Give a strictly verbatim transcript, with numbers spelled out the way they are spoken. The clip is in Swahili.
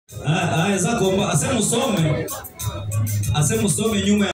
Ah, ah, zako asema usome. Asema usome nyuma